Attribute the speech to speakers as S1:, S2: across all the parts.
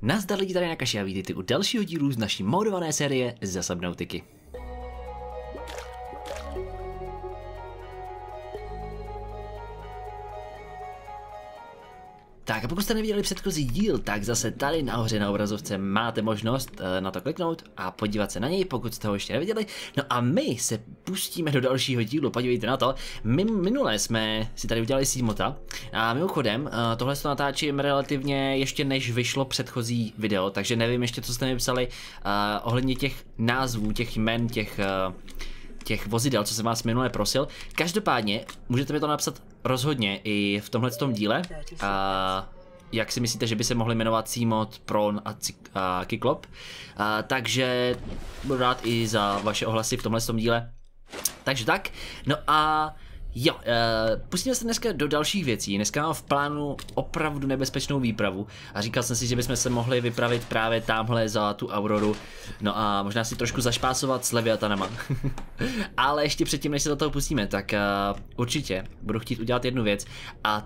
S1: Nazdar lidi, tady Nakashi a vítejte u dalšího dílu z naší modované série ze Subnautiky. Tak a pokud jste neviděli předchozí díl, tak zase tady nahoře na obrazovce máte možnost na to kliknout a podívat se na něj, pokud jste ho ještě neviděli. No a my se pustíme do dalšího dílu, podívejte na to. Minule jsme si tady udělali símota a mimochodem tohle to natáčím relativně ještě než vyšlo předchozí video, takže nevím ještě, co jste mi psali ohledně těch názvů, těch jmen, těch vozidel, co jsem vás minule prosil. Každopádně můžete mi to napsat rozhodně i v tomhletom díle. Jak si myslíte, že by se mohli jmenovat Seamod, Prawn a Cyclop. Takže budu rád i za vaše ohlasy v tomhletom díle. Takže tak, no a jo, pustíme se dneska do dalších věcí. Dneska mám v plánu opravdu nebezpečnou výpravu a říkal jsem si, že bychom se mohli vypravit právě tamhle za tu Auroru. No a možná si trošku zašpásovat s Leviatanama. Ale ještě předtím, než se do toho pustíme, tak určitě budu chtít udělat jednu věc a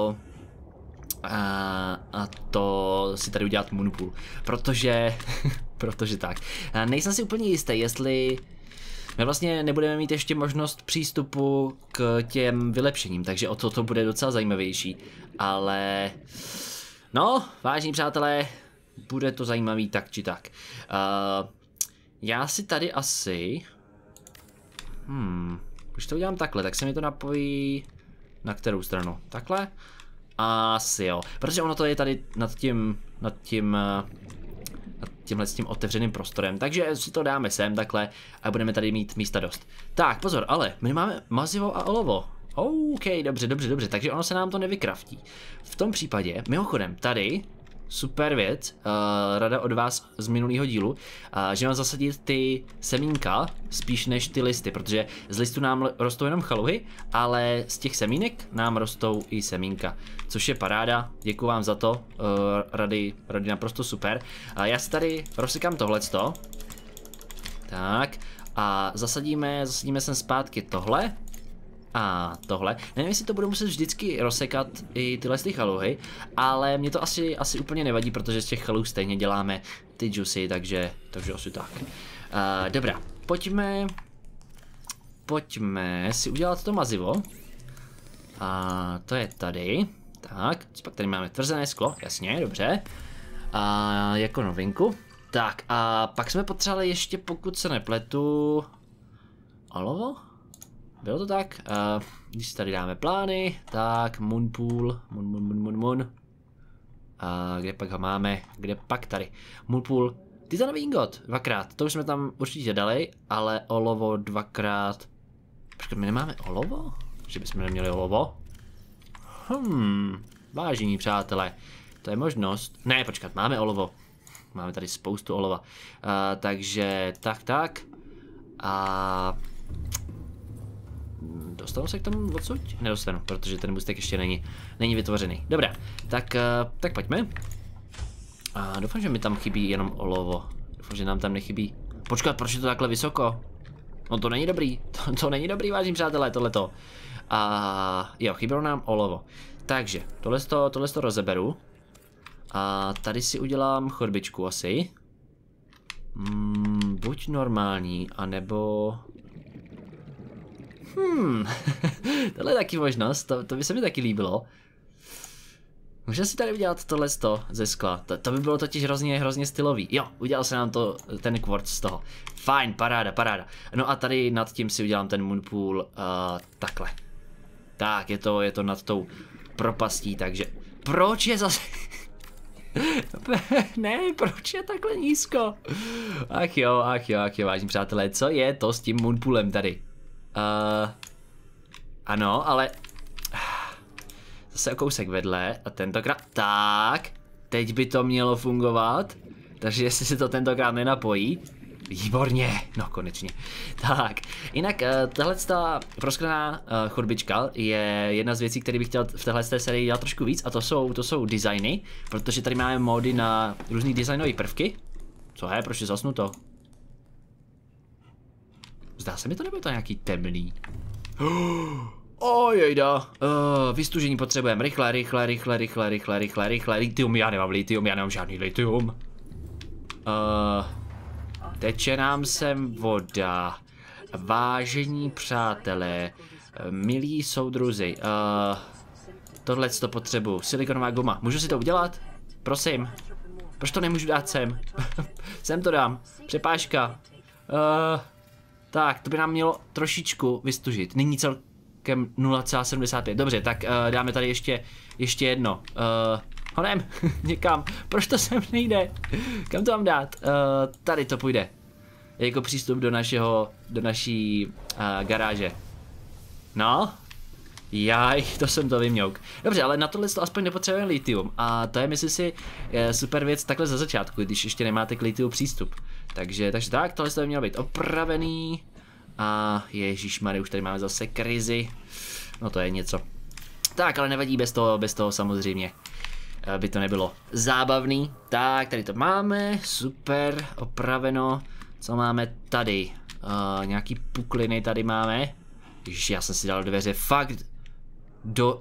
S1: to si tady udělat Moonpool, protože tak. Nejsem si úplně jistý, jestli my vlastně nebudeme mít ještě možnost přístupu k těm vylepšením, takže o to bude docela zajímavější, ale no, vážení přátelé, bude to zajímavý tak či tak. Já si tady asi, když to udělám takhle, tak se mi to napojí na kterou stranu? Takhle? Asi jo, protože ono to je tady nad tímhle s tím otevřeným prostorem, takže si to dáme sem takhle a budeme tady mít místa dost. Tak pozor, ale my máme mazivo a olovo. OK, dobře, takže ono se nám to nevykraftí. V tom případě, mimochodem, tady super věc, rada od vás z minulého dílu, že mám zasadit ty semínka spíš než ty listy, protože z listů nám rostou jenom chaluhy, ale z těch semínek nám rostou i semínka, což je paráda, děkuji vám za to, rady naprosto super. Já si tady rozsekám tohleto, tak a zasadíme sem zpátky tohle. A tohle, nevím, jestli to budu muset vždycky rozsekat i tyhle chaluhy, ale mě to asi úplně nevadí, protože z těch chaluh stejně děláme ty juicy, takže asi tak. Dobrá, pojďme si udělat to mazivo. A to je tady, tak, pak tady máme tvrzené sklo, jasně, dobře. A jako novinku. Tak a pak jsme potřebovali ještě, pokud se nepletu, olovo? Bylo to tak, když si tady dáme plány, tak Moonpool, Moon. Kde pak ho máme, kde pak tady, Moonpool, titanový ingot, dvakrát, to už jsme tam určitě dali, ale olovo dvakrát, počkej, my nemáme olovo? Že bychom neměli olovo? Vážení přátelé, to je možnost, ne počkat, máme olovo, máme tady spoustu olova, takže tak, a dostanu se k tomu odsud? Nedostanu, protože ten můstek ještě není vytvořený. Dobrá, tak pojďme. A doufám, že mi tam chybí jenom olovo. Doufám, že nám tam nechybí. Počkat, proč je to takhle vysoko? No to není dobrý, to není dobrý, vážení přátelé, tohleto. A jo, chybělo nám olovo. Takže, tohle rozeberu. A tady si udělám chodbičku asi. Buď normální, anebo tohle je taky možnost, to by se mi taky líbilo. Můžeme si tady udělat tohle ze skla, to by bylo totiž hrozně stylový. Jo, udělal se nám to, ten quartz z toho. Fajn, paráda. No a tady nad tím si udělám ten Moonpool takhle. Tak, je to nad tou propastí, takže proč je zase ne, proč je takhle nízko? Ach jo, vážení přátelé, co je to s tím Moonpoolem tady? Ano, ale zase o kousek vedle a tentokrát, tak, teď by to mělo fungovat, takže jestli se to tentokrát nenapojí, výborně, no konečně. Tak, jinak tahleta prosklená chodbička je jedna z věcí, které bych chtěl v téhle sérii dělat trošku víc, a to jsou designy, protože tady máme módy na různý designové prvky. Co je, proč je zasnuto? Zdá se mi to, nebo je to nějaký temný? Ojejda, vystužení potřebujeme, rychle, litium, já nemám žádný litium. Teče nám sem voda, vážení přátelé, milí soudruzi, tohle to potřebuju, silikonová guma, můžu si to udělat? Prosím, proč to nemůžu dát sem? Sem to dám, přepážka, tak, to by nám mělo trošičku vystužit, nyní celkem 0,75, dobře, tak dáme tady ještě jedno, honem, někam, proč to sem nejde, kam to mám dát, tady to půjde, jako přístup do naší garáže, no, jaj, to jsem to vyměuk, dobře, ale na tohle to aspoň nepotřebujeme litium a to je, myslím si, super věc takhle za začátku, když ještě nemáte k litiu přístup, takže tak, tohle to by mělo být opravený. A ježišmarja, už tady máme zase krizi. No to je něco. Tak, ale nevadí, bez toho samozřejmě by to nebylo zábavný. Tak, tady to máme, super, opraveno. Co máme tady? Nějaký pukliny tady máme. Ježiš, já jsem si dal dveře fakt do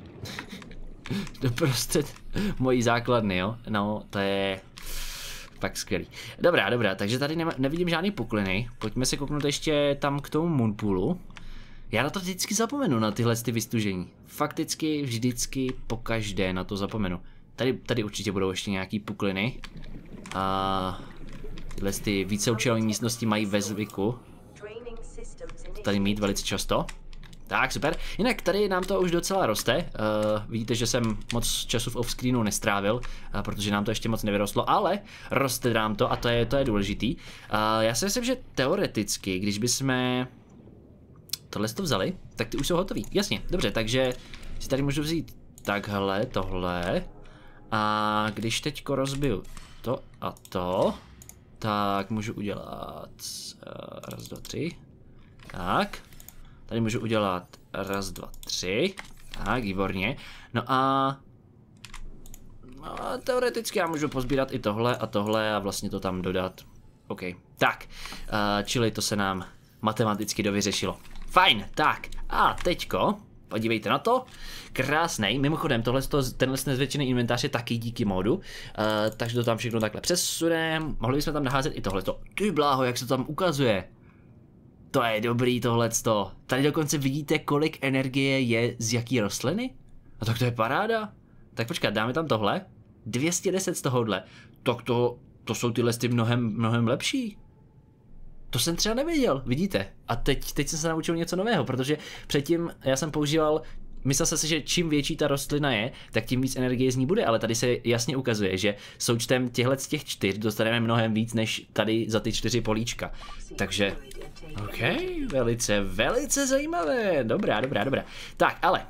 S1: prostřed mojí základny, jo. No, to je fakt skvělý. Dobrá, takže tady nevidím žádný pukliny. Pojďme se kouknout ještě tam k tomu moonpoolu. Já na to vždycky zapomenu, na tyhle vystužení. Fakticky vždycky pokaždé na to zapomenu. Tady určitě budou ještě nějaký pukliny. A tyhle víceúčelové místnosti mají ve zvyku to tady mít velice často. Tak, super. Jinak tady nám to už docela roste. Vidíte, že jsem moc času v offscreenu nestrávil, protože nám to ještě moc nevyrostlo, ale roste nám to a to je důležitý. Já si myslím, že teoreticky, když bychom tohle vzali, tak ty už jsou hotový. Jasně, dobře, takže si tady můžu vzít takhle, tohle. A když teďko rozbiju to a to, tak můžu udělat raz, dva, tři. Tak. Tady můžu udělat raz, dva, tři. Tak, výborně. No a teoreticky já můžu pozbírat i tohle a vlastně to tam dodat. OK, tak. Čili to se nám matematicky dovyřešilo. Fajn, tak. A teďko, podívejte na to. Krásnej. Mimochodem, tenhle nezvětšený inventář je taky díky modu. Takže to tam všechno takhle přesuneme. Mohli bychom tam naházet i tohleto. Ty bláho, jak se to tam ukazuje. To je dobrý tohleto. Tady dokonce vidíte, kolik energie je z jaký rostliny? A tak to je paráda. Tak počkat, dáme tam tohle. 210 z tohohle. Tak to jsou ty listy mnohem lepší. To jsem třeba nevěděl, vidíte. A teď jsem se naučil něco nového, protože předtím já jsem používal, myslel jsem si, že čím větší ta rostlina je, tak tím víc energie z ní bude, ale tady se jasně ukazuje, že součtem z těch 4 dostaneme mnohem víc než tady za ty 4 políčka. Takže, OK, velice zajímavé, dobrá. Tak, ale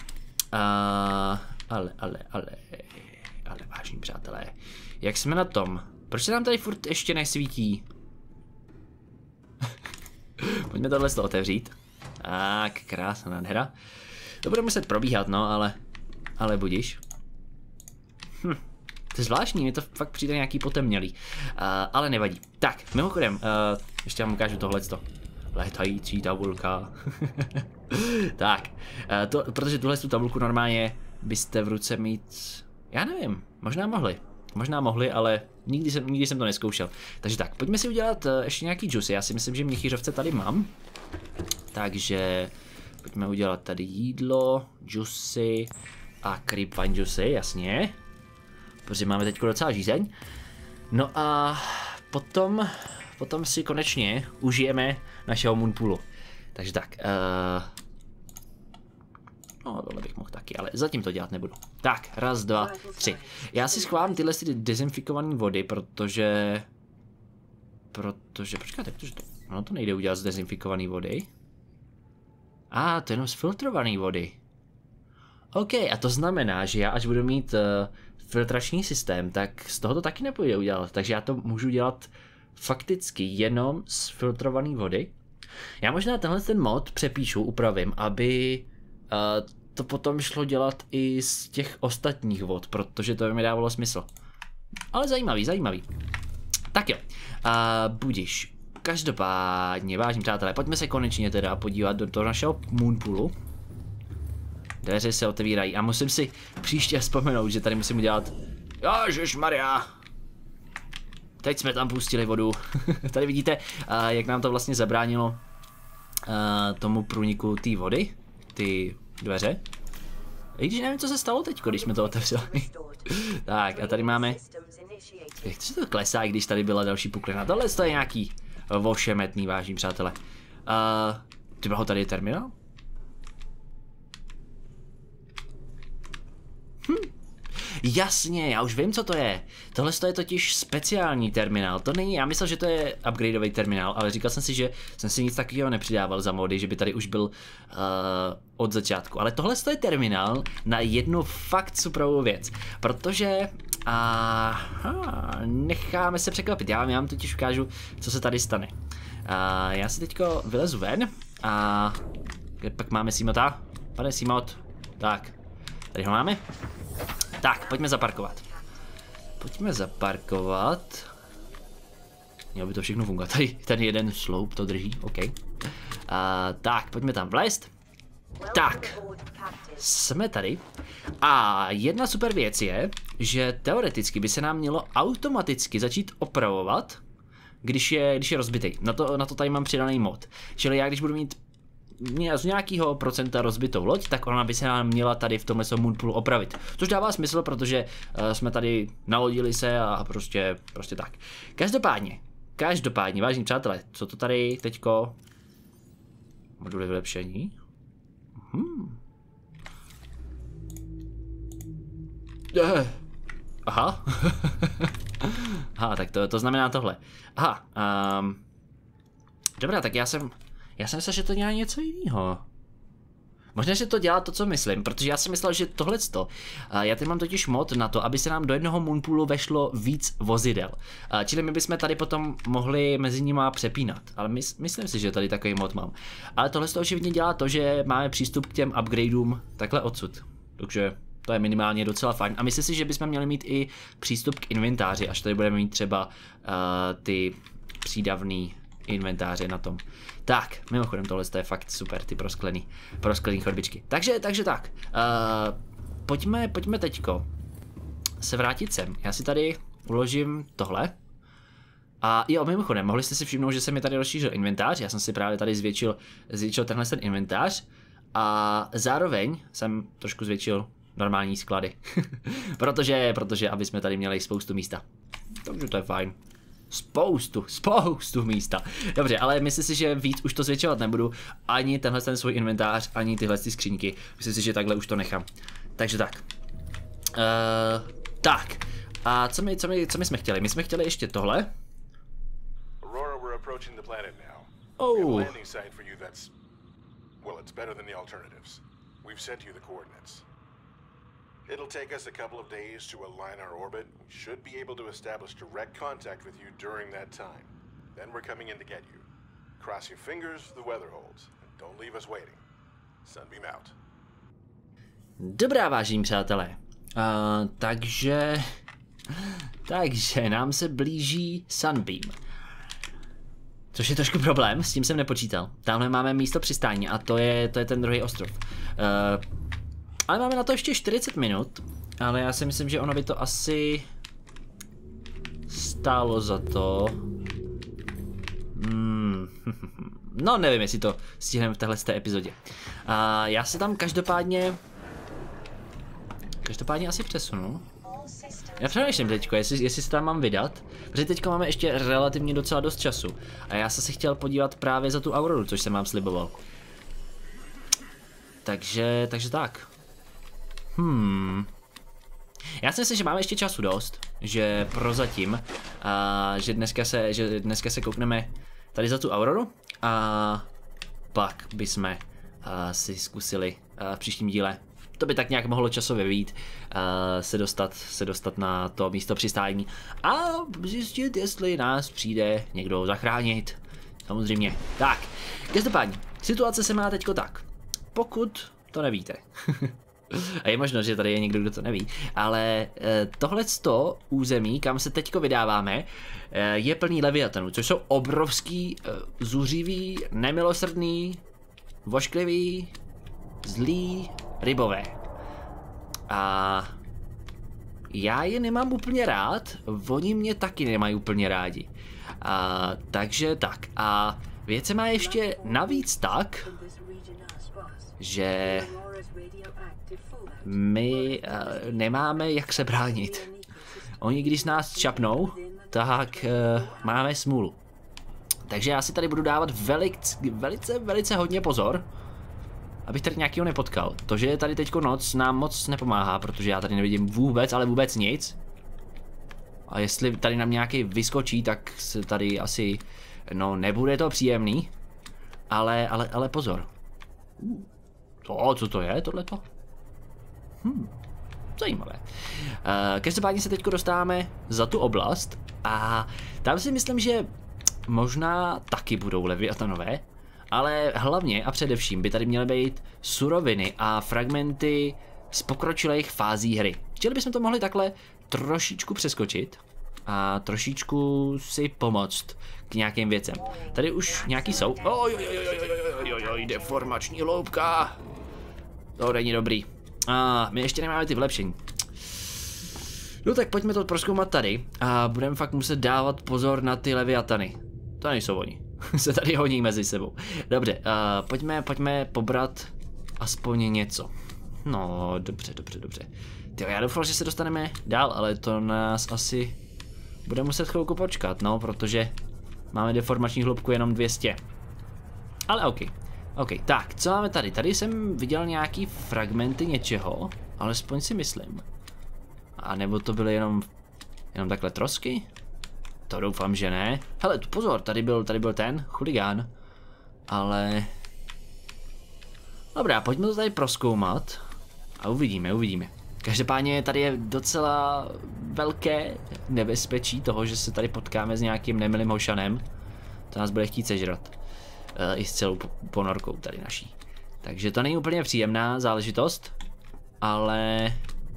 S1: vážení přátelé, jak jsme na tom? Proč se nám tady furt ještě nesvítí? Pojďme tohle otevřít. Tak, krásná nádhera. To bude muset probíhat, no, ale budiš. To je zvláštní, mi to fakt přijde nějaký potemnělý. Ale nevadí. Tak, mimochodem, ještě vám ukážu tohleto. Létající tabulka. Tak, protože tuhle tabulku normálně byste v ruce mít, já nevím, možná mohli, ale nikdy jsem to neskoušel. Takže tak, pojďme si udělat ještě nějaký juicy. Já si myslím, že měchýřovce tady mám. Takže pojďme udělat tady jídlo, juicy a creepvine juicy, jasně. Protože máme teď docela žízeň. No a potom si konečně užijeme našeho moonpoolu. Takže tak, no tohle bych mohl taky, ale zatím to dělat nebudu. Tak, raz, dva, tři. Já si schválím tyhle dezinfikované vody, protože, počkáte, ono to nejde udělat z dezinfikované vody. To je jenom z filtrované vody. OK, a to znamená, že já až budu mít filtrační systém, tak z toho to taky nepůjde udělat. Takže já to můžu dělat fakticky jenom z filtrované vody. Já možná ten mod přepíšu, upravím, aby to potom šlo dělat i z těch ostatních vod, protože to by mi dávalo smysl. Ale zajímavý. Tak jo, budiš. Každopádně, vážení přátelé, pojďme se konečně teda podívat do toho našeho moonpoolu. Dveře se otevírají a musím si příště vzpomenout, že tady musím udělat... Ježišmarja! Teď jsme tam pustili vodu. Tady vidíte, jak nám to vlastně zabránilo tomu průniku té vody, ty dveře. I když nevím, co se stalo teď, když jsme to otevřeli. Tak a tady máme... Jak se to klesá, když tady byla další puklina? Tohle je nějaký ošemetný, vážní přátelé. Ty bylo tady terminál? Jasně, já už vím, co to je. Tohle je totiž speciální terminál. To není, já myslel, že to je upgradeový terminál, ale říkal jsem si, že jsem si nic takového nepřidával za mody, že by tady už byl od začátku. Ale tohle je terminál na jednu fakt superovou věc, protože necháme se překvapit. Já vám totiž ukážu, co se tady stane. Já si teďko vylezu ven a kde pak máme Simota? Pane Simot, tak, tady ho máme. Tak, pojďme zaparkovat. Mělo by to všechno fungovat. Tady ten jeden sloup to drží, OK. Tak, pojďme tam vlézt. Tak, jsme tady. A jedna super věc je, že teoreticky by se nám mělo automaticky začít opravovat, když je rozbitý. Na to tady mám přidaný mod. Čili já, když budu mít z nějakého procenta rozbitou loď, tak ona by se nám měla tady v tomhle moonpoolu opravit. Což dává smysl, protože jsme tady nalodili se a prostě tak. Každopádně, vážení přátelé, co to tady teďko... Moduly vylepšení? Aha. Aha, tak to znamená tohle. Aha, dobrá, tak já jsem myslel, že to dělá něco jiného. Možná, že to dělá to, co myslím, protože já jsem myslel, že tohleto. Já tady mám totiž mod na to, aby se nám do jednoho moonpoolu vešlo víc vozidel. Čili my bychom tady potom mohli mezi nima přepínat. Ale myslím si, že tady takový mod mám. Ale tohle očividně dělá to, že máme přístup k těm upgradeům takhle odsud. Takže to je minimálně docela fajn. A myslím si, že bychom měli mít i přístup k inventáři, až tady budeme mít třeba ty přídavný inventáře na tom. Tak, mimochodem tohle je fakt super, ty prosklený chodbičky. Takže tak, pojďme teďko se vrátit sem. Já si tady uložím tohle. A jo, mimochodem, mohli jste si všimnout, že se mi tady rozšířil inventář. Já jsem si právě tady zvětšil tenhle ten inventář. A zároveň jsem trošku zvětšil normální sklady. protože aby jsme tady měli spoustu místa. Takže to je fajn. Spoustu místa. Dobře, ale myslím si, že víc už to zvětšovat nebudu. Ani tenhle ten svůj inventář, ani tyhle ty skříňky. Myslím si, že takhle už to nechám. Takže tak. Tak. A co my jsme chtěli? My jsme chtěli ještě tohle.
S2: Aurora, we're approaching the planet now.
S1: Oh.
S2: We have a landing site for you that's... well, it's better than the alternatives. We've sent you the coordinates. It'll take us a couple of days to align our orbit. We should be able to establish direct contact with you during that time. Then we're coming in to get you. Cross your fingers the weather holds. And don't leave us waiting. Sunbeam out.
S1: Dobrá, vážení přátelé. Takže nám se blíží Sunbeam. Což je trošku problém, s tím jsem nepočítal. Tamhle máme místo přistání a to je ten druhý ostrov. Ale máme na to ještě 40 minut, ale já si myslím, že ono by to asi stálo za to. No nevím, jestli to stihneme v téhle epizodě. Já se tam každopádně asi přesunu. Já přemýšlím teďko, jestli se tam mám vydat, protože teďko máme ještě relativně docela dost času. A já jsem se chtěl podívat právě za tu Auroru, což jsem vám sliboval. Takže tak. Já si myslím, že máme ještě času dost, že prozatím, že dneska se koukneme tady za tu Auroru a pak bychom si zkusili v příštím díle, to by tak nějak mohlo časově vyjít, se dostat na to místo přistání a zjistit, jestli nás přijde někdo zachránit. Samozřejmě. Tak, každopádně, situace se má teďko tak. Pokud to nevíte. A je možno, že tady je někdo, kdo to neví, ale tohleto území, kam se teďko vydáváme, je plný leviatanů, což jsou obrovský, zuřivý, nemilosrdný, vošklivý, zlý rybové. A já je nemám úplně rád, oni mě taky nemají úplně rádi. Takže tak. A věc se má ještě navíc tak, že my nemáme jak se bránit. Oni když nás čapnou, tak máme smůlu. Takže já si tady budu dávat velice hodně pozor, abych tady nějakýho nepotkal. To, že je tady teďko noc, nám moc nepomáhá, protože já tady nevidím vůbec, ale vůbec nic. A jestli tady nám nějaký vyskočí, tak se tady asi, no nebude to příjemný. Ale pozor. Co to je, tohleto? Zajímavé. Každopádně se teď dostáváme za tu oblast a tam si myslím, že možná taky budou leviatanové, ale hlavně a především by tady měly být suroviny a fragmenty z pokročilých fází hry. Chtěli bychom to mohli takhle trošičku přeskočit a trošičku si pomoct k nějakým věcem. Tady už nějaký jsou. Ojojojojojojojojoj, deformační hloubka. To není dobrý. A my ještě nemáme ty vylepšení. No tak pojďme to prozkoumat tady a budeme fakt muset dávat pozor na ty leviatany. To nejsou oni. Se tady honí mezi sebou. Dobře, pojďme pobrat aspoň něco. No, dobře. Tyjo, já doufám, že se dostaneme dál, ale to nás asi bude muset chvilku počkat, no, protože máme deformační hloubku jenom 200. Ale OK, tak, co máme tady? Tady jsem viděl nějaký fragmenty něčeho, alespoň si myslím. A nebo to byly jenom takhle trosky? To doufám, že ne. Hele, tu pozor, tady byl ten chuligán. Ale... Dobrá, pojďme to tady prozkoumat. A uvidíme. Každopádně tady je docela velké nebezpečí toho, že se tady potkáme s nějakým nemilým hošanem. To nás bude chtít sežrat. I s celou ponorkou tady naší. Takže to není úplně příjemná záležitost. Ale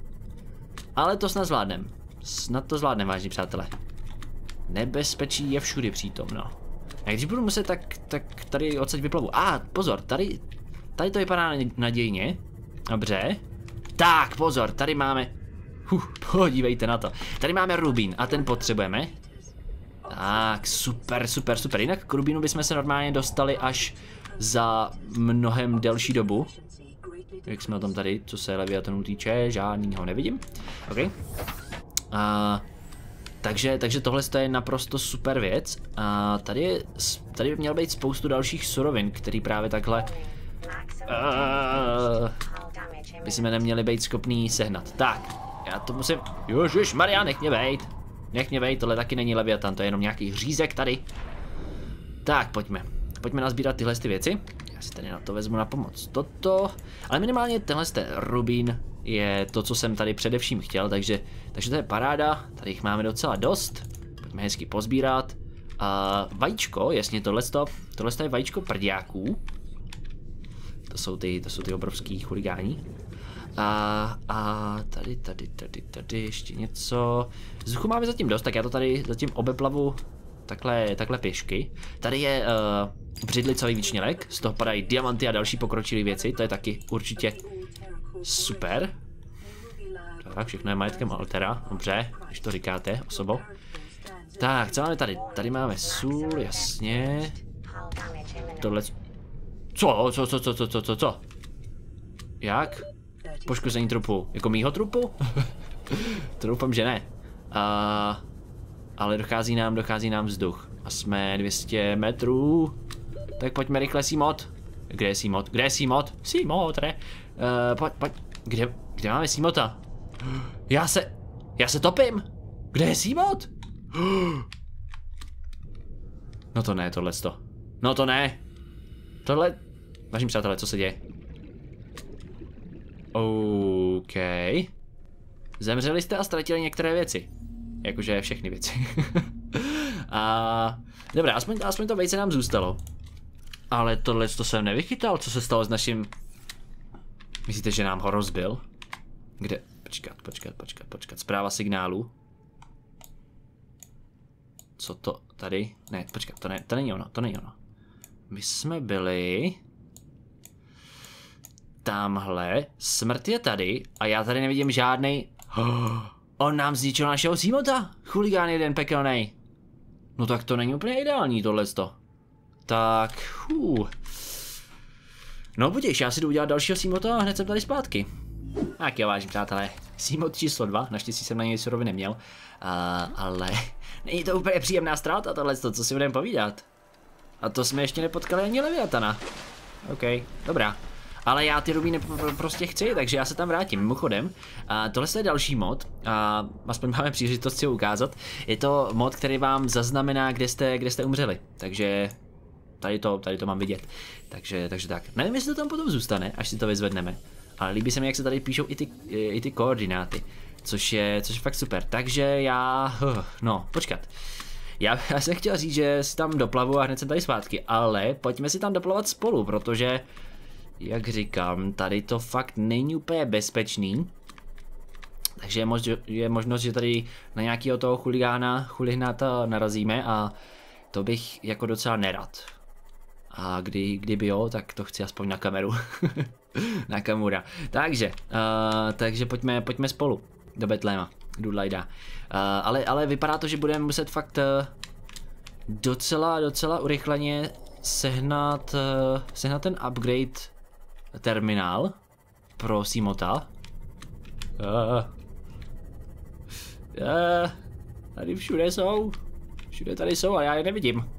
S1: to snad zvládneme. Snad to zvládneme, vážní přátelé. Nebezpečí je všudy přítomno. A když budu muset, tak tady odsaď vyplavu. Pozor, tady to vypadá nadějně. Dobře. Tak, pozor, tady máme... podívejte na to. Tady máme rubín a ten potřebujeme. Tak, super. Jinak k rubínu bychom se normálně dostali až za mnohem delší dobu. Jak jsme o tom tady, co se leviatonů týče, žádnýho nevidím. OK. Takže tohle je naprosto super věc. A tady by mělo být spoustu dalších surovin, který právě takhle by jsme neměli být schopný sehnat. Tak, já to musím... Ježišmarja, nech mě bejt, tohle taky není leviatan, to je jenom nějaký řízek tady. Tak, pojďme nazbírat tyhle věci. Já si tady na to vezmu na pomoc toto. Ale minimálně tenhle rubín je to, co jsem tady především chtěl, takže to je paráda. Tady jich máme docela dost. Pojďme hezky pozbírat. Vajíčko, jasně, tohle je vajíčko prďáků. To jsou ty obrovský chuligání. A tady ještě něco. Vzduchu máme zatím dost, tak já to tady zatím obeplavu takhle pěšky. Tady je břidlicový výčnělek, z toho padají diamanty a další pokročilé věci, to je taky určitě super. Tak, všechno je majetkem Altera, dobře, když to říkáte, osobo. Tak, co máme tady? Tady máme sůl, jasně. Tohle... Co? Jak? Poškození trupu. Jako mýho trupu? To doufám, že ne. Ale dochází nám vzduch. A jsme 200 metrů. Tak pojďme rychle, Seamod. Kde je Seamod? Seamod, ne? Pojď. Kde máme Seamota? Já se topím. Kde je Seamod? No to ne, tohleto. No to ne. Tohle... Vážení přátelé, co se děje? OK. Zemřeli jste a ztratili některé věci. Jakože všechny věci. Dobrá, aspoň to vejce nám zůstalo. Ale tohle to jsem nevychytal, co se stalo s naším... Myslíte, že nám ho rozbil? Kde? Počkat. Zpráva signálu. Co to tady? Ne, počkat, to není ono. My jsme byli... tamhle, smrt je tady a já tady nevidím žádnej. On nám zničil našeho Seamota, chuligán jeden pekelnej. No tak to není úplně ideální tohleto. Tak, no budeš, já si jdu udělat dalšího Seamota a hned jsem tady zpátky. Tak jo, vážení přátelé, Seamot číslo 2, naštěstí jsem na něj surovy neměl, ale není to úplně příjemná ztráta tohleto, co si budeme povídat. A to jsme ještě nepotkali ani Leviatana. OK, dobrá. Ale já ty rubíny prostě chci, takže já se tam vrátím. Mimochodem, tohle je další mod, aspoň máme příležitost si ho ukázat. Je to mod, který vám zaznamená, kde jste umřeli. Takže tady to mám vidět. Takže tak. Nevím, jestli to tam potom zůstane, až si to vyzvedneme. Ale líbí se mi, jak se tady píšou i ty koordináty. Což je fakt super. Takže no, počkat. Já jsem chtěl říct, že si tam doplavu a hned jsem tady zpátky, ale pojďme si tam doplavat spolu, protože, jak říkám, tady to fakt není úplně bezpečný. Takže je možnost, že tady na nějakého toho chuligána narazíme a to bych jako docela nerad. A kdyby jo, tak to chci aspoň na kameru. Na kamera. Takže pojďme spolu do Betléma. Dudlajda. Ale vypadá to, že budeme muset fakt docela urychleně sehnat ten upgrade terminál pro Seamota. Tady všude tady jsou a já je nevidím.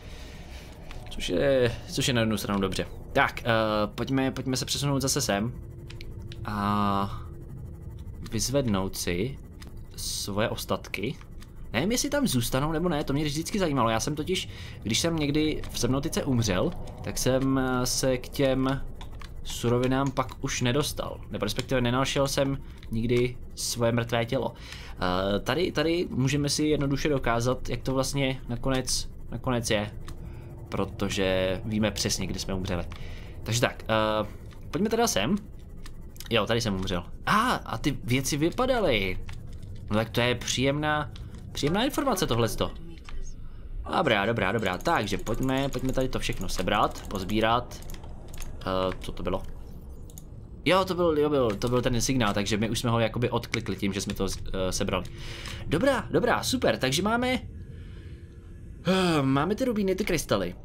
S1: Což je na jednu stranu dobře. Tak, pojďme se přesunout zase sem a vyzvednout si svoje ostatky. Nevím, jestli tam zůstanou nebo ne, to mě vždycky zajímalo. Já jsem totiž, když jsem někdy v Subnautice umřel, tak jsem se k těm surovinám pak už nedostal. Nebo respektive nenašel jsem nikdy svoje mrtvé tělo. Tady můžeme si jednoduše dokázat, jak to vlastně nakonec je. Protože víme přesně, kdy jsme umřeli. Takže tak, pojďme teda sem. Jo, tady jsem umřel. A ty věci vypadaly. No tak to je příjemná informace tohleto. Dobrá. Takže pojďme tady to všechno sebrat, pozbírat. Co to bylo? Jo, to byl ten signál, takže my už jsme ho jakoby odklikli tím, že jsme to sebrali. Dobrá, super, takže máme ty rubíny, ty krystaly.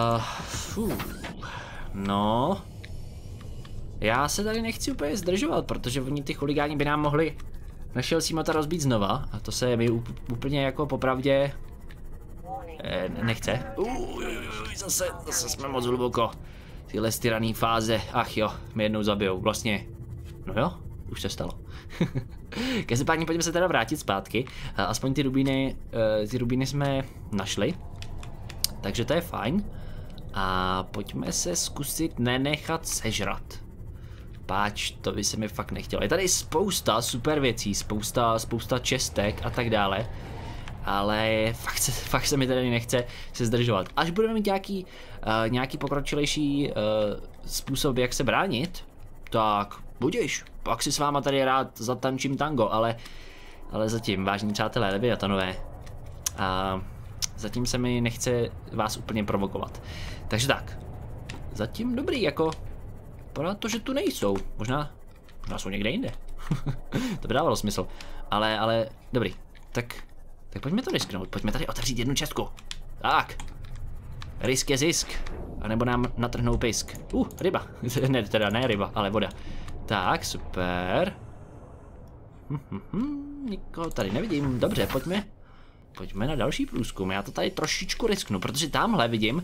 S1: No, já se tady nechci úplně zdržovat, protože oni ty chuligáni by nám mohli našeho Seamota rozbít znova a to se mi úplně jako popravdě nechce. Zase jsme moc hluboko. Tyhle styraný fáze, ach jo, mě jednou zabijou, vlastně, no jo, už se stalo. Každopádně pojďme se teda vrátit zpátky, aspoň ty rubíny jsme našli, takže to je fajn. A pojďme se zkusit nenechat sežrat. Páč, to by se mi fakt nechtělo. Je tady spousta super věcí, spousta čestek a tak dále. Ale fakt se mi tady nechce se zdržovat. Až budeme mít nějaký pokročilejší způsob, jak se bránit, tak budiš. Pak si s váma tady rád zatančím tango, ale zatím, vážení přátelé, Leviatanové, zatím se mi nechce vás úplně provokovat. Takže tak, zatím dobrý, jako, pořád to, že tu nejsou, možná jsou někde jinde. To by dávalo smysl, ale dobrý, tak pojďme to risknout, pojďme tady otevřít jednu čestku. Tak, risk je zisk, anebo nám natrhnou pisk. Ryba, ne ryba, ale voda. Tak, super. Nikoho tady nevidím, dobře, pojďme na další průzkum, já to tady trošičku risknu, protože tamhle vidím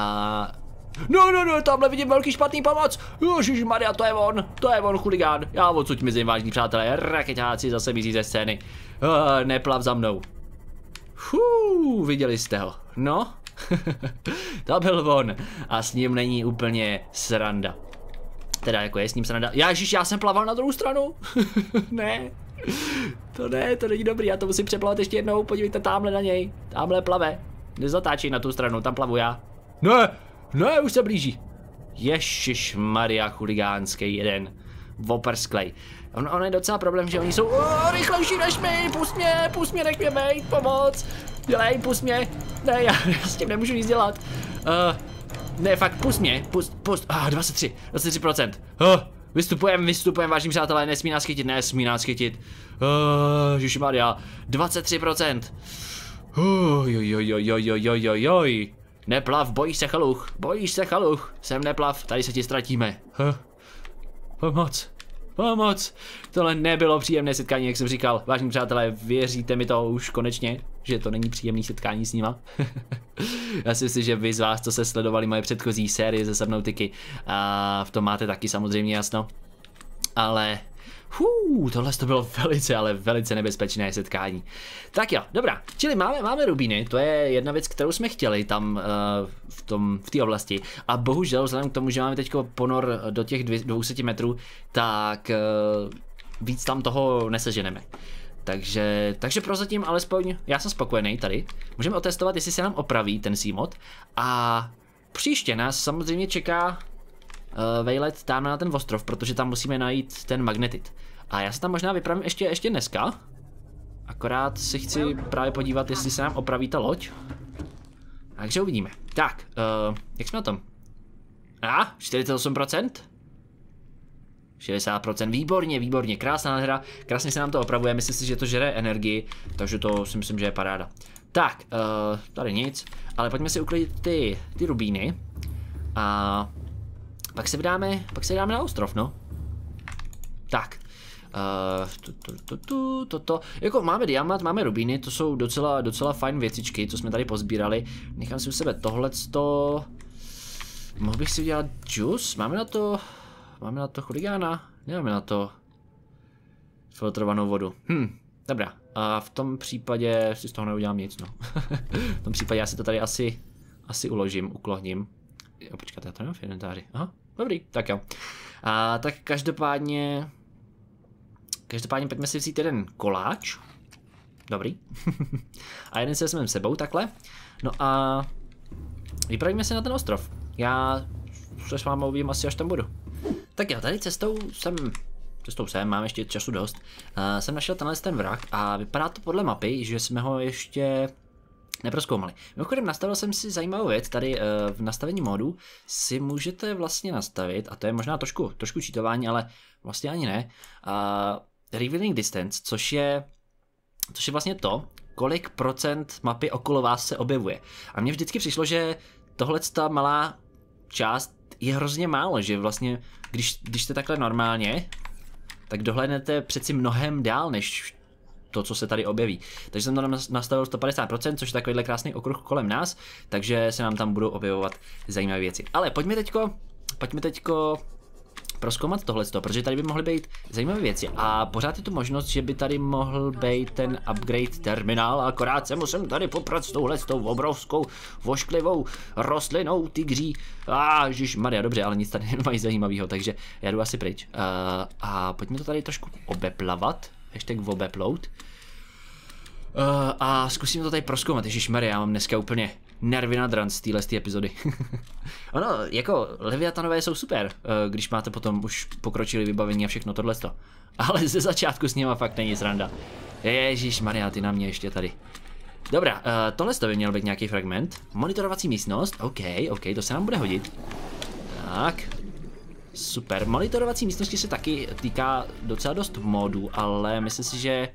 S1: No, tamhle vidím velký špatný pomoc. Ježišmarja, to je on chuligán. Já odsud mizím, vážní přátelé, raketáci zase mizí ze scény. Neplav za mnou. Viděli jste ho, no. To byl on a s ním není úplně sranda. Teda jako je s ním sranda. Ježiš, já jsem plaval na druhou stranu. Ne. To není dobrý, já to musím přeplavat ještě jednou, podívejte tamhle na něj. Tamhle plave. Nezatáčej na tu stranu, tam plavu já. Ne, už se blíží. Ježišmarja, chuligánský jeden. Vopersklej. On je docela problém, že oni jsou rychlejší než my, pust mě, nech mě bejt, pomoc. Dělej, pust mě. Ne, já s tím nemůžu nic dělat. Ne, fakt, pust mě, pust. 23%. Vystupujeme, vážení přátelé, nesmí nás chytit. Ježišmarja, 23%. Joj. Neplav, bojíš se chaluch. Sem neplav, tady se ti ztratíme. Pomoc. Tohle nebylo příjemné setkání, jak jsem říkal. Vážení přátelé, věříte mi to už konečně, že to není příjemné setkání s nima? Já si myslím, že vy z vás, co se sledovali moje předchozí série ze Subnautiky, a v tom máte taky samozřejmě jasno. Ale tohle to bylo velice nebezpečné setkání. Tak jo, dobrá, čili máme rubíny, to je jedna věc, kterou jsme chtěli tam v té oblasti. A bohužel, vzhledem k tomu, že máme teď ponor do těch 200 metrů, tak víc tam toho neseženeme. Takže prozatím alespoň já jsem spokojený tady. Můžeme otestovat, jestli se nám opraví ten C-mod. A příště nás samozřejmě čeká vejlet tam na ten ostrov, protože tam musíme najít ten magnetit. A já se tam možná vypravím ještě dneska. Akorát si chci právě podívat, jestli se nám opraví ta loď. Takže uvidíme. Tak, jak jsme na tom? 48%? 60%, výborně, krásná hra, krásně se nám to opravuje, myslím si, že to žere energii, takže to si myslím, že je paráda. Tak, tady nic, ale pojďme si uklidit ty rubíny a pak se vydáme na ostrov, no. Tak, jako máme diamant, máme rubíny, to jsou docela fajn věcičky, co jsme tady pozbírali. Nechám si u sebe tohleto. Mohl bych si udělat juice, máme na to chuligána, nemáme na to filtrovanou vodu. Dobrá, a v tom případě si z toho neudělám nic, no. V tom případě já si to tady asi uklohním. Jo, počkáte, já to nemám v inventáři. Aha, dobrý, tak jo. A tak každopádně pojďme si vzít jeden koláč. Dobrý. A jeden si vezmeme sebou takhle. No a vypravíme se na ten ostrov. Já se s vámi uvidím asi, až tam budu. Tak jo, tady cestou jsem, mám ještě času dost, jsem našel ten vrak a vypadá to podle mapy, že jsme ho ještě neprozkoumali. Mimochodem nastavil jsem si zajímavou věc, tady v nastavení modu si můžete vlastně nastavit, a to je možná trošku cheatování, ale vlastně ani ne, revealing distance, což je vlastně to, kolik procent mapy okolo vás se objevuje. A mně vždycky přišlo, že tohleto malá část je hrozně málo, že vlastně, když jste takhle normálně, tak dohlédnete přeci mnohem dál, než to, co se tady objeví. Takže jsem tam nastavil 150%, což je takovýhle krásný okruh kolem nás, takže se nám tam budou objevovat zajímavé věci. Ale pojďme teďko prozkoumat tohleto, protože tady by mohly být zajímavé věci a pořád je tu možnost, že by tady mohl být ten upgrade terminál, akorát se musím tady poprat s touhletou obrovskou vošklivou rostlinou tygří. Ježišmarja, dobře, ale nic tady nemají zajímavého, takže já jdu asi pryč. A pojďme to tady trošku obeplavat, #obeplout. A zkusím to tady prozkoumat, ježišmarja, já mám dneska úplně nervy na dran z téhle epizody. Ono, jako Leviatanové jsou super, když máte potom už pokročilé vybavení a všechno tohleto. Ale ze začátku s nima fakt není sranda. Ježišmarja, ty na mě ještě tady. Dobrá, tohle by měl být nějaký fragment. Monitorovací místnost, OK, to se nám bude hodit. Tak. Super, monitorovací místnosti se taky týká docela dost modů, ale myslím si, že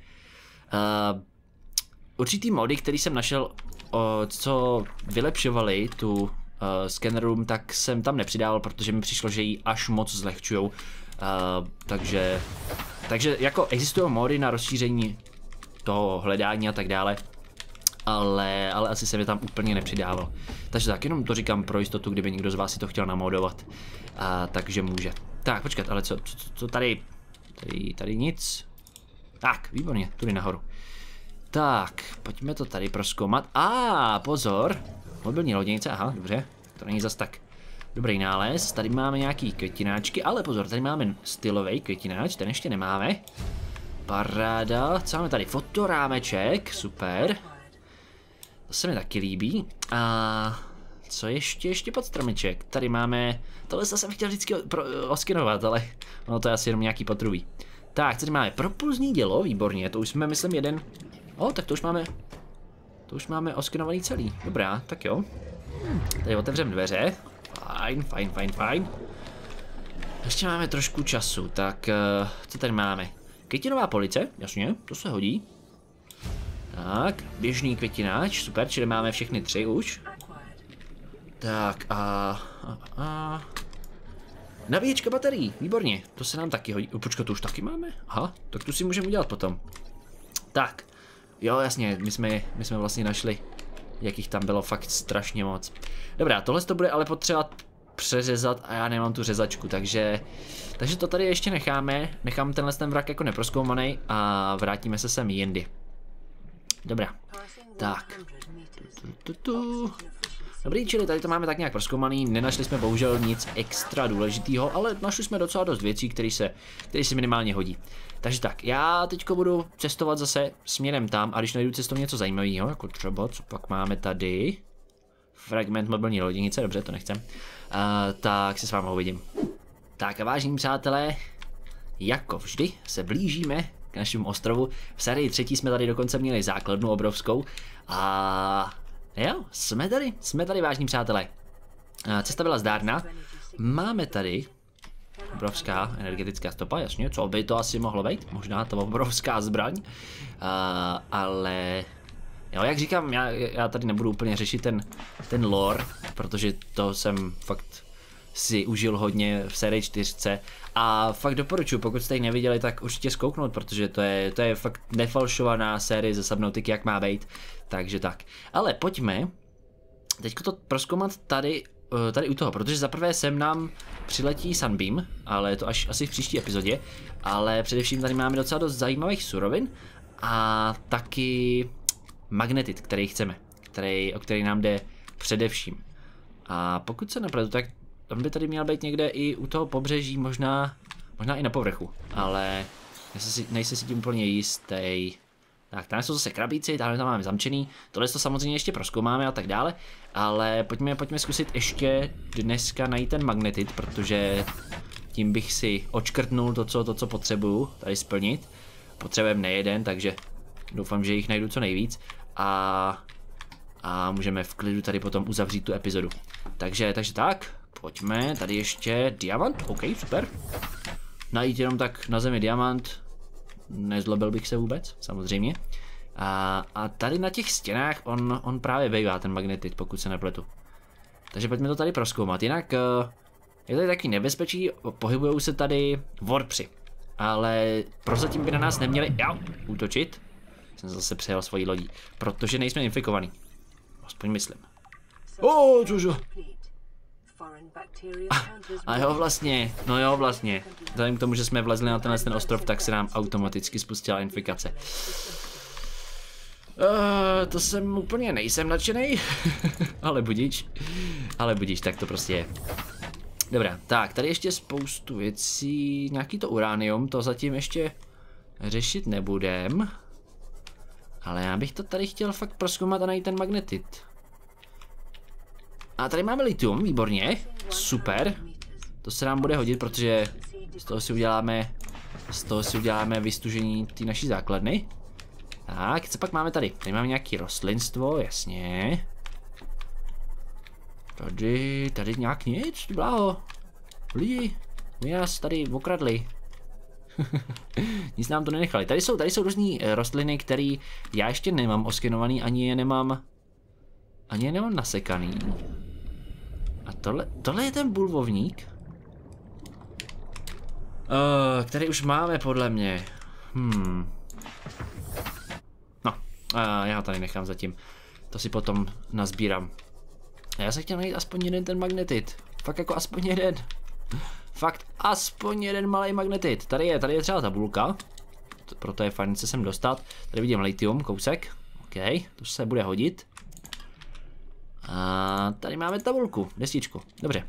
S1: určitý mody, který jsem našel, co vylepšovali tu scanner room, tak jsem tam nepřidával, protože mi přišlo, že ji až moc zlehčujou. Takže jako existují mody na rozšíření toho hledání a tak dále, ale asi jsem je tam úplně nepřidával. Takže tak, jenom to říkám pro jistotu, kdyby někdo z vás si to chtěl namodovat. Takže může. Tak, počkat, ale co tady? Tady nic. Tak, výborně, tudy nahoru. Tak, pojďme to tady prozkoumat. Pozor, mobilní loděnice, aha, dobře, to není zas tak dobrý nález. Tady máme nějaký květináčky, ale pozor, tady máme stylový květináč, ten ještě nemáme. Paráda, co máme tady? Fotorámeček, super. To se mi taky líbí. A co ještě pod stromeček? Tady máme, tohle jsem chtěl vždycky oskinovat, ale ono to je asi jenom nějaký potrubí. Tak, tady máme propulzní dělo, výborně, to už jsme, myslím, jeden. Tak to už máme oskinovaný celý. Dobrá, tak jo. Tady otevřeme dveře. Fajn. Ještě máme trošku času, tak co tady máme? Květinová police, jasně, to se hodí. Tak, běžný květináč, super, čili máme všechny 3 už. Tak a... Nabíječka baterií, výborně, to se nám taky hodí. Počkat, to už taky máme? Aha, tak tu si můžeme udělat potom. Tak, jo jasně, my jsme vlastně našli, jakých tam bylo fakt strašně moc. Dobrá, tohle to bude ale potřeba přeřezat a já nemám tu řezačku, takže to tady ještě nechám tenhle ten vrak jako neprozkoumaný a vrátíme se sem jindy. Dobrá, tak. Dobrý, čili tady to máme tak nějak prozkoumaný, nenašli jsme bohužel nic extra důležitého, ale našli jsme docela dost věcí, které se minimálně hodí. Takže tak, já teďko budu cestovat zase směrem tam a když najdu cestou něco zajímavého, jako třeba, co pak máme tady, fragment mobilní loděnice, dobře, to nechcem, tak se s vámi uvidím. Tak a vážení přátelé, jako vždy se blížíme k našemu ostrovu. V sérii 3 jsme tady dokonce měli základnu obrovskou a jo, jsme tady vážní přátelé. Cesta byla zdárná. Máme tady obrovská energetická stopa, jasně, co by to asi mohlo být? Možná to obrovská zbraň. Ale jo, jak říkám, já tady nebudu úplně řešit ten lore, protože to jsem fakt si užil hodně v sérii 4 a fakt doporučuji, pokud jste ji neviděli, tak určitě zkouknout, protože to je fakt nefalšovaná série ze Subnautiky, jak má být, takže tak. Ale pojďme teďko to prozkoumat tady u toho, protože zaprvé sem nám přiletí Sunbeam, ale to až asi v příští epizodě, ale především tady máme docela dost zajímavých surovin a taky magnetit, který chceme, o který nám jde především. A pokud se nepletu, tak on by tady měl být někde i u toho pobřeží, možná i na povrchu, ale nejsem si tím úplně jistý. Tak, tady jsou zase krabíci, tady tam máme zamčený, tohle to samozřejmě ještě prozkoumáme a tak dále, ale pojďme zkusit ještě dneska najít ten magnetit, protože tím bych si odškrtnul to, co potřebuju tady splnit. Potřebujeme nejeden, takže doufám, že jich najdu co nejvíc a můžeme v klidu tady potom uzavřít tu epizodu. Takže tak, pojďme, tady ještě diamant, ok, super. Najít jenom tak na zemi diamant, nezlobil bych se vůbec, samozřejmě. A tady na těch stěnách on právě bývá ten magnetit, pokud se nepletu. Takže pojďme to tady prozkoumat, jinak je tady taky nebezpečí, pohybujou se tady warpři. Ale prozatím by na nás neměli útočit. Jsem zase přejel svojí lodí, protože nejsme infikovaný. Aspoň myslím. Cože? A jo vlastně, vzhledem k tomu, že jsme vlezli na ten ostrov, tak se nám automaticky spustila infikace. To jsem úplně nejsem nadšenej, ale budič, tak to prostě je. Dobrá, tak tady ještě spoustu věcí, nějaký to uránium, to zatím ještě řešit nebudem. Ale já bych to tady chtěl fakt prozkoumat a najít ten magnetit. A tady máme litium, výborně, super. To se nám bude hodit, protože z toho si uděláme vystužení té naší základny. Tak, co pak máme tady? Tady máme nějaké rostlinstvo, jasně. Tady nějak nic, bláho. Lidi, my nás tady okradli. Nic nám to nenechali. Tady jsou různý rostliny, které já ještě nemám oskenovaný, ani je nemám nasekaný. A tohle je ten bulvovník, který už máme podle mě. No, já ho tady nechám zatím. To si potom nazbírám. A já se chtěl najít aspoň jeden ten magnetit. Fakt jako aspoň jeden. Fakt aspoň jeden malý magnetit. Tady je třeba tabulka. Proto je fajn se sem dostat. Tady vidím litium, kousek. OK, to se bude hodit. A tady máme tabulku, destičku. Dobře.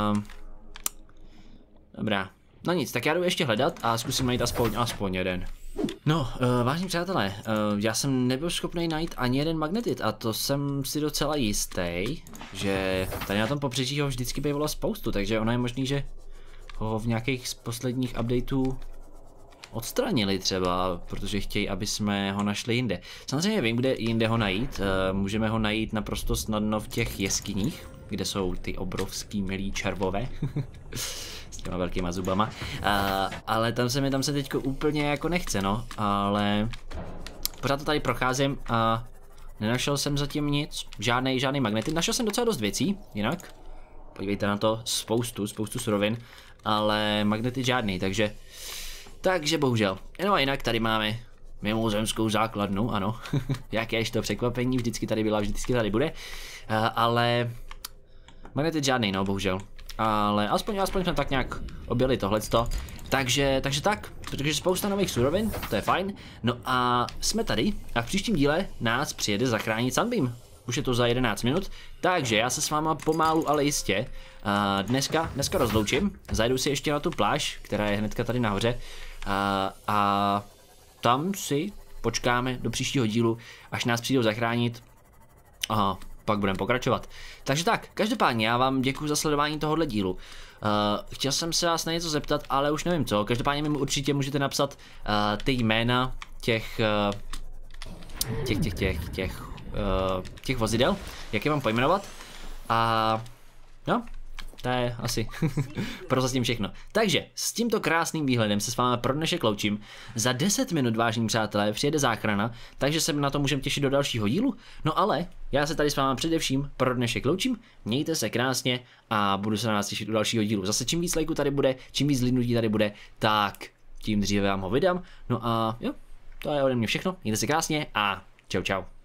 S1: Dobrá. No nic, tak já jdu ještě hledat a zkusím najít aspoň jeden. No, vážení přátelé, já jsem nebyl schopný najít ani jeden magnetit a to jsem si docela jistý, že tady na tom pobřeží ho vždycky bývalo spoustu, takže ono je možný, že ho v nějakých z posledních updateů odstranili třeba, protože chtějí, aby jsme ho našli jinde. Samozřejmě vím, kde jinde ho najít, můžeme ho najít naprosto snadno v těch jeskyních, kde jsou ty obrovský milí červové. s těma velkýma zubama. Ale tam se teďko úplně jako nechce, no. Ale pořád to tady procházím a nenašel jsem zatím nic. Žádný magnety. Našel jsem docela dost věcí, jinak. Podívejte na to, spoustu surovin. Ale magnety žádný, takže bohužel. No a jinak tady máme mimozemskou základnu, ano. Jakéž to překvapení, vždycky tady byla, vždycky tady bude. Ale magnety žádný, no, bohužel. Ale aspoň jsme tak nějak objeli tohleto. Takže tak, protože spousta nových surovin, to je fajn. No a jsme tady a v příštím díle nás přijede zachránit Sunbeam. Už je to za 11 minut, takže já se s váma pomalu, ale jistě dneska rozloučím. Zajdu si ještě na tu pláž, která je hnedka tady nahoře. A tam si počkáme do příštího dílu, až nás přijdou zachránit. Aha, pak budeme pokračovat. Takže tak, každopádně já vám děkuji za sledování tohohle dílu. Chtěl jsem se vás na něco zeptat, ale už nevím co. Každopádně mi určitě můžete napsat ty jména těch vozidel, jak je mám pojmenovat. A no, to je asi prozatím všechno. Takže s tímto krásným výhledem se s vámi pro dnešek loučím. Za 10 minut, vážení přátelé, přijede záchrana, takže se na to můžeme těšit do dalšího dílu. No ale já se tady s vámi především pro dnešek loučím. Mějte se krásně a budu se na vás těšit do dalšího dílu. Zase čím víc lajků tady bude, čím víc lidnutí tady bude, tak tím dříve vám ho vydám. No a jo, to je ode mě všechno. Mějte se krásně a čau.